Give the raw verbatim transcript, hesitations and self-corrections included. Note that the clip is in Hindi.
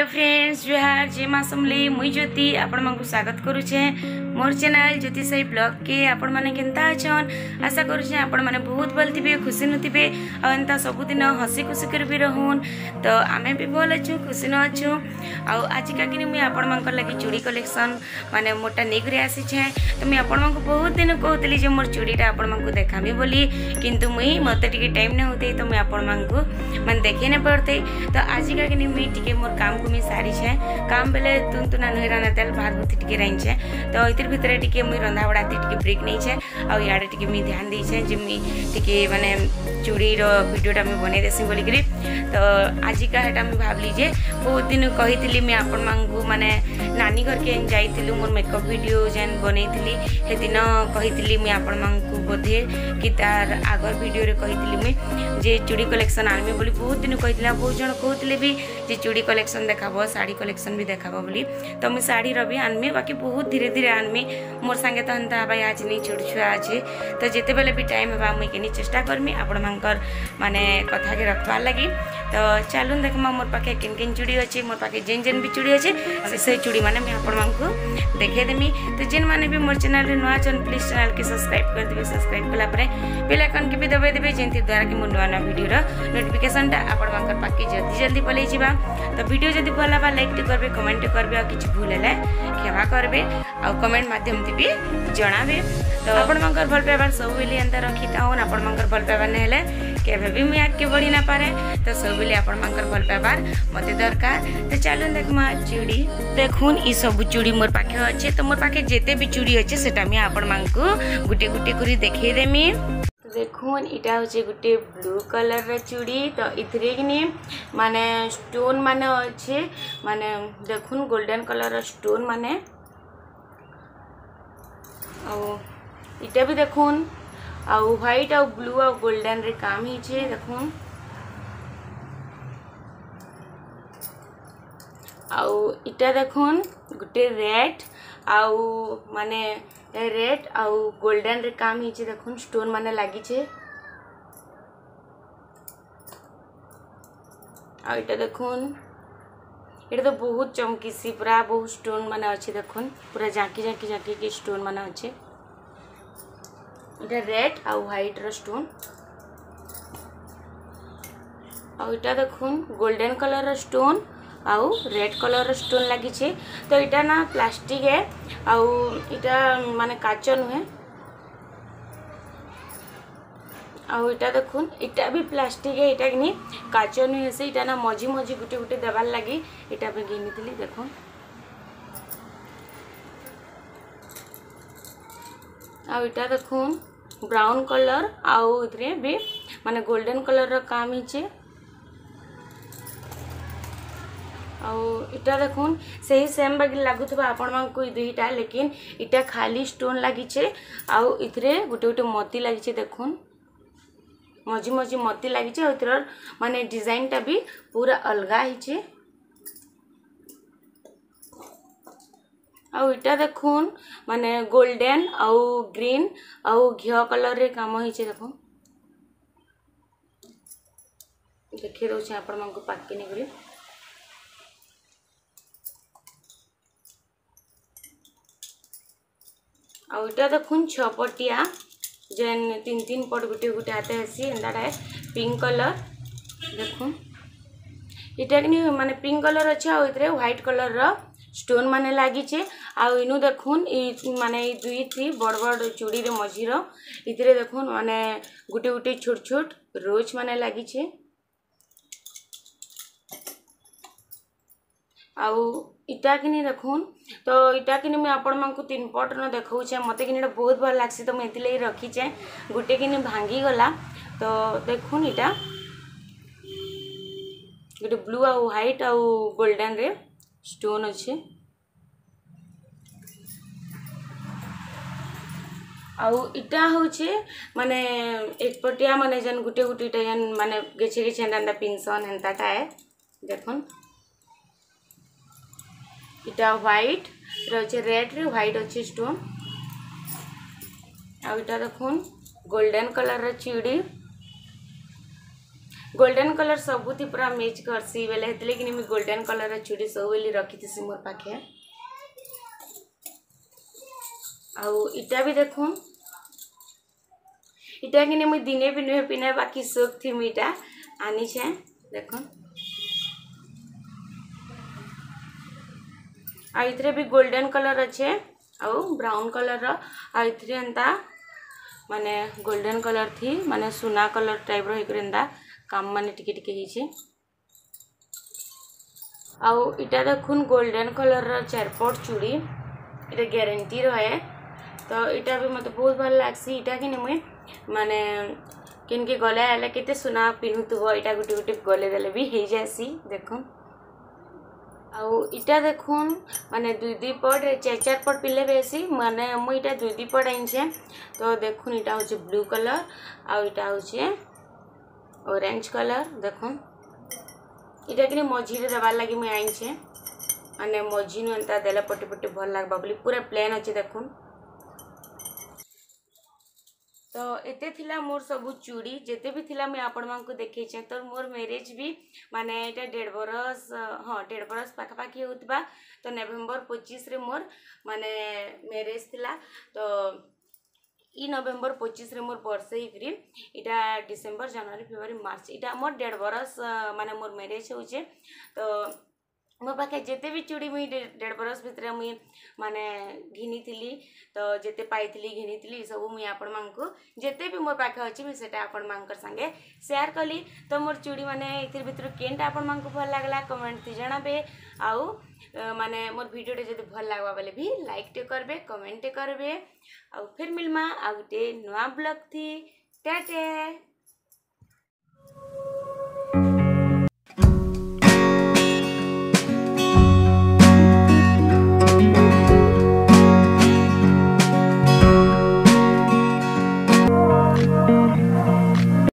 हेलो फ्रेंड्स जुहार जय माँ समली मुई ज्योति आपण मानक स्वागत करुचे मोर चैनल ज्योति साई ब्लॉग के आपण माने केनता अछन आशा करुचे आपण माने बहुत भल थिबे खुशी नथिबे आ एंता सब दिन हसी खुशी कर भी रहून तो आमे भी भल अछु खुशी न अछु आ आज का कि मुई आपण मानक लागि चूड़ी कलेक्शन माने मोटा नेगरे आसी छे तो मुई आपण मानक बहुत दिन कहतली जे मोर चूड़ीटा आपण मानक देखामी बोली किंतु मुई मते टिके टाइम न होते तो मुई आपण मानक माने देखे न पड़ते तो आज का कि मुई टिके मोर काम को मी सारी छे काम बेले तुन तुना नहरा न तेल भात बुती टिके रही छे तो इतर भितर टिके मुई रंधा बड़ा टिके ब्रेक नहीं छे आ याडे टिके मी ध्यान दी छे जे मी टिके माने चूड़ी रो वीडियोटा मी बने देसी बोली करी तो आज का हेटा मी भाबली जे बहुत दिन कहितली मी आपण मांगू माने नानी घर के जाइतिलु मोर मेकअप वीडियो जेन बनेइतली हे दिन कहितली मी आपण मांगू बोधे कि तार आगर वीडियो रे कहितली मी जे चूड़ी कलेक्शन आनमी बोली बहुत दिन कहितला बहुत जण कहतले भी जे चूड़ी कलेक्शन देखाबो साड़ी कलेक्शन भी देखाबो बोली तो मी साड़ी रवि आनमी बाकी बहुत धीरे धीरे आनमी मोर संगे तो हंता भाई आज नहीं छोड़ छुआ अच्छे तो जिते बेले भी टाइम है मुई केनी चेष्टा करमी आपण मानकर माने कथा के रखवार लगी तो चलून देखमा मोर पाखे किन किन चूड़ी अच्छे मोर पाखे जेन जेन भी चूड़ी अच्छे से से चूड़ी माने मैं आपण मानकु देखे देमी तो जेन माने भी मोर चैनल रे नवा चैनल प्लीज चैनल के सब्सक्राइब कर दिबे सब्सक्राइब कला परे बेल आइकन के भी दबाई देबे जेंति द्वारा कि मोर नवा नवा वीडियो रो नोटिफिकेशन टा आपण मानकर पाखे जल्दी जल्दी पलै जिबा तो वीडियो जदि भला बा लाइक करबे कमेंट करबे और किछ भूल हेले क्षमा करबे और कमेंट माध्यम से भी जणाबे तो आपण मानकर भल पाइबार सब बेली अंतर रखिता हो आपण मानकर भल पाइबार ने हेले केबे भी मैं आके बढ़ी ना पारे तो सब बेली आपण मानकर भल पाइबार मते दरकार तो चलो देखमा चूड़ी देखुन ई सब चूड़ी मोर पाखे अच्छे तो मोर पाखे जेते भी चूड़ी अच्छे सेटा मैं आपण मानकु गुटे गुटे करी देखे देमी देखुन इटा होचे गुटे ब्लू कलर रे चूड़ी तो इथरे किनी माने स्टोन माने अच्छे माने देखुन गोल्डन कलर रो स्टोन माने आ इटा भी देखुन आ व्हाइट आ ब्लू आ गोल्डन रे काम ही छे देखुन आ इटा देखुन गुटे रेड आउ माने रेड आउ गोल्डन रे काम ही छे देखुन स्टोन माने लागी छे आ इटा देखुन इटा तो बहुत चमकी सी पूरा बहुत स्टोन माने अच्छे देखुन पूरा जाकी जाकी जाकी के स्टोन माने अच्छे इटा रेड आ व्हाइट रो स्टोन आ इटा देखुन गोल्डन कलर रो स्टोन आउ रेड कलर स्टोन लगी छे तो इटा ना प्लास्टिक है आउ इटा माने काच नुहे आउ इटा देखुन इटा भी प्लास्टिक है इटा कि काच नुहे से इटा ना मझी मझी गुटे गुटे देवार लगी इटा पे घिनी देखुन आउ इटा देखुन ब्राउन कलर आउ इथरे भी माने गोल्डन कलर रो काम ही छे आउ इटा देखुन सही सेम बागी लागुथबा आपण मानकु दुईटा लेकिन इटा खाली स्टोन लागी छे आउ इथरे गुटे गुटे मोती लागी छे देखुन मझी मझी मोती लागी छे इथर माने डिजाइन टा भी पूरा अलगा ही छे आउ इटा देखुन माने गोल्डन आउ ग्रीन आउ घियो कलर रे काम ही छे देखुन देखे दउ छे आपण मानकु पाके निगरी आउ इटा देखुन छपटिया जेन तीन तीन पट गुटे गुटे आते हसी एंदाटा पिंक कलर देखुन इटा कि माने पिंक कलर अच्छे आ इतरे व्हाइट कलर रो स्टोन माने लागी छे आ इनु देखुन ई माने ई दुई थी बड़ बड़ चूड़ी रे मझी रो इतरे देखुन माने गुटे गुटे छोट छोट रोज माने लागी छे आउ इटा किनी देखुन तो इटा किनी मैं आपण मानकु तीन पट न देखौ छे मते किनी बहुत भल लागसी तो मैं इतिले रखी छे गुटे किनी भांगी गला तो देखुन इटा गुटे ब्लू आ व्हाइट आ गोल्डन रे स्टोन अच्छे आउ इटा होचे माने एक पटिया माने जन गुटे गुटे जन माने गेछे गेछे नंदा पिनसन हेंताटा है देखुन इटा व्हाइट रचे रेड रे व्हाइट अच्छे स्टोन आ इटा देखुन गोल्डन कलर रे चूड़ी गोल्डन कलर सबुथी पूरा मैच करसी बेले हेतले कि मुई गोल्डन कलर चूड़ी सब बेली रखी थी मोर पाखे। आउ इटा भी देखून इटा कि मुई दिने भी नुहे पिने बाकी शौक थी मुई इटा आनी छे देखून। आ इथरे भी गोल्डन कलर अच्छे आउ ब्राउन कलर आ इथरे एंता माने गोल्डन कलर थी माने सुना कलर टाइप रो एंता काम माने टिके टिके हिची। आउ इटा देखुन गोल्डन कलर रो चारपट चूड़ी इटा गारंटी रहे तो इटा भी मते बहुत भल लागसी। इटा कि मुई माने किनके गले आले केते सुना पिन्हुतबो इटा गुटे गुटे गले देले भी हे जासी देखुन। आउ इटा देखुन माने दुई दुई पट चार चार पट पिले बेसी माने मुई इटा दुई दुई पट आइछे तो देखुन इटा होचे ब्लू कलर आउ इटा होचे ऑरेंज कलर देखुन। इटा कि मझी रे देबार लागि मुई आइछे माने मझी नु एंता देला पटे पटे भल लागबा बोली पूरा प्लेन अछि देखुन। तो एते थिला मोर सबु चूड़ी जेते भी थिला मैं आपण मानकु देखैछे। तो मोर मैरिज भी माने एटा डेढ़ बरस हाँ डेढ़ बरस पाखापाखि होतबा तो नवेम्बर पच्चीस रे मोर माने मैरिज थिला। तो ई नवेम्बर पच्चीस रे मोर बर्षे हिकरी इटा डिसेम्बर जनवरी फेब्रुआरी मार्च इटा मोर डेढ़ बरस माने मोर मैरिज होचे। तो मो पाखे जेते भी चूड़ी मुई डेढ़ बरस भितर मुई माने घिनी थिली तो जेते पाइथिली घिनी थिली सब मुई आपण मानकु जेते भी मोर पाखे अछि मुई सेटा आपण मानकर संगे शेयर कली। तो मोर चूड़ी माने इतिर भितर केनटा आपण मानकु भल लागला कमेंट थी जणाबे आउ माने मोर वीडियो जदि भल लागबा बेले भी लाइक टे करबे कमेंट टे करबे आउ फिर मिलमा आ गुटे नवा ब्लॉग थी टाटा।